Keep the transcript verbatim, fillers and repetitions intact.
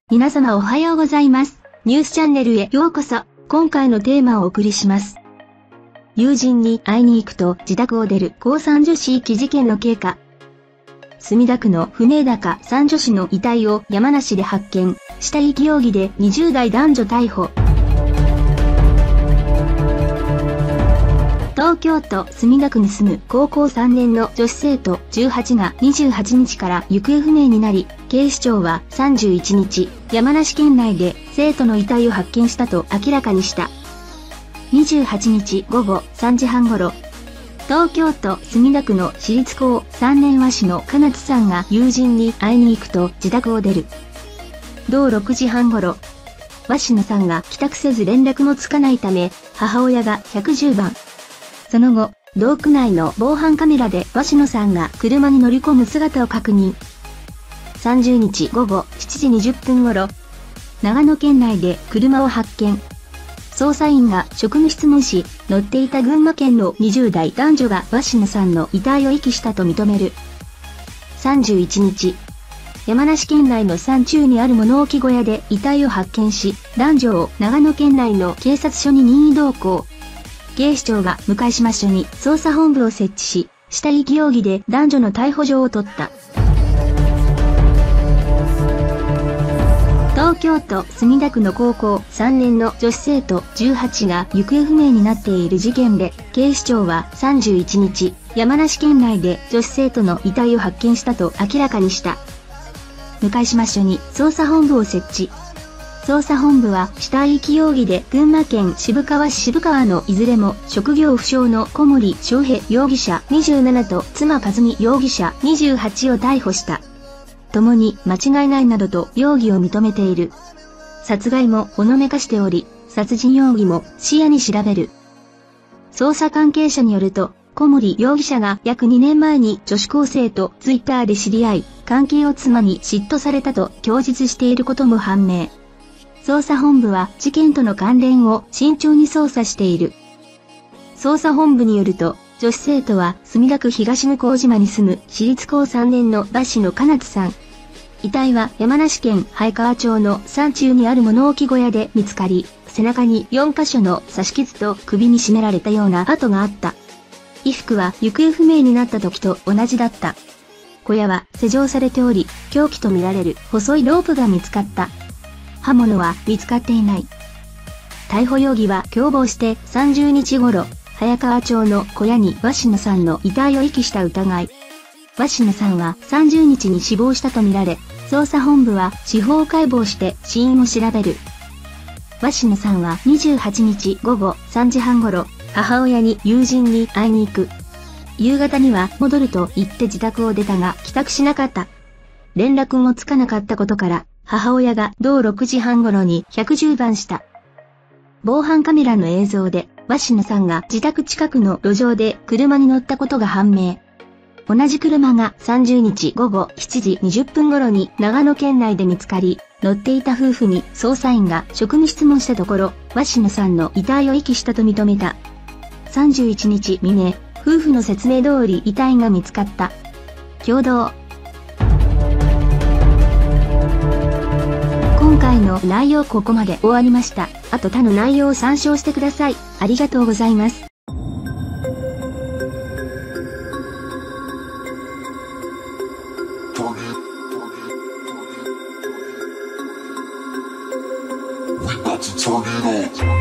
皆様おはようございます。ニュースチャンネルへようこそ。今回のテーマをお送りします。友人に会いに行くと自宅を出る高さん女子遺棄事件の経過。墨田区の不明高さん女子の遺体を山梨で発見。死体遺棄容疑でにじゅう代男女逮捕。東京都墨田区に住む高校さんねんの女子生徒じゅうはちがにじゅうはちにちから行方不明になり、警視庁はさんじゅういちにち、山梨県内で生徒の遺体を発見したと明らかにした。にじゅうはちにちごごさんじはん頃、東京都墨田区の私立高さんねん和紙の金津さんが友人に会いに行くと自宅を出る。同ろくじはん頃、和紙野さんが帰宅せず連絡もつかないため、母親がひゃくじゅうばん。その後、同区内の防犯カメラで鷲野さんが車に乗り込む姿を確認。さんじゅうにちごごしちじにじゅっぷん頃、長野県内で車を発見。捜査員が職務質問し、乗っていた群馬県のにじゅう代男女が鷲野さんの遺体を遺棄したと認める。さんじゅういちにち、山梨県内の山中にある物置小屋で遺体を発見し、男女を長野県内の警察署に任意同行。警視庁が向島署に捜査本部を設置し、死体遺棄容疑で男女の逮捕状を取った。東京都墨田区の高校さんねんの女子生徒じゅうはちが行方不明になっている事件で、警視庁はさんじゅういちにち、山梨県内で女子生徒の遺体を発見したと明らかにした。向島署に捜査本部を設置。捜査本部は死体遺棄容疑で群馬県渋川市渋川のいずれも職業不詳の小森章平容疑者にじゅうななと妻和美容疑者にじゅうはちを逮捕した。共に間違いないなどと容疑を認めている。殺害もほのめかしており、殺人容疑も視野に調べる。捜査関係者によると、小森容疑者が約にねんまえに女子高生とツイッターで知り合い、関係を妻に嫉妬されたと供述していることも判明。捜査本部は事件との関連を慎重に捜査している。捜査本部によると、女子生徒は墨田区東向島に住む私立高さんねんの和紙の金津さん。遺体は山梨県早川町の山中にある物置小屋で見つかり、背中によんかしょの刺し傷と首に絞められたような跡があった。衣服は行方不明になった時と同じだった。小屋は施錠されており、凶器とみられる細いロープが見つかった。刃物は見つかっていない。逮捕容疑は共謀してさんじゅうにち頃、早川町の小屋に鷲野さんの遺体を遺棄した疑い。鷲野さんはさんじゅうにちに死亡したとみられ、捜査本部は司法解剖して死因を調べる。鷲野さんはにじゅうはちにちごごさんじはん頃、母親に友人に会いに行く。夕方には戻ると言って自宅を出たが帰宅しなかった。連絡もつかなかったことから、母親が同ろくじはん頃にひゃくじゅうばんした。防犯カメラの映像で、鷲野さんが自宅近くの路上で車に乗ったことが判明。同じ車がさんじゅうにちごごしちじにじゅっぷん頃に長野県内で見つかり、乗っていた夫婦に捜査員が職務質問したところ、鷲野さんの遺体を遺棄したと認めた。さんじゅういちにち未明、夫婦の説明通り遺体が見つかった。共同。今回の内容ここまで終わりました。あと他の内容を参照してください。ありがとうございます。 We about to turn it on.